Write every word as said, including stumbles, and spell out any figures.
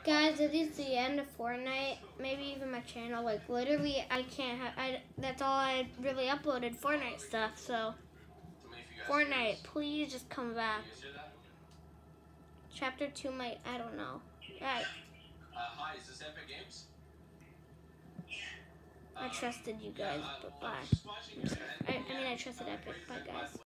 Guys, it is the end of Fortnite. Maybe even my channel. Like literally, I can't have. I that's all I really uploaded Fortnite stuff. So Fortnite, please just come back. Chapter two might. I don't know. Right. Hi, is this Epic Games? I trusted you guys, but bye. I, I mean, I trusted Epic. Bye, guys.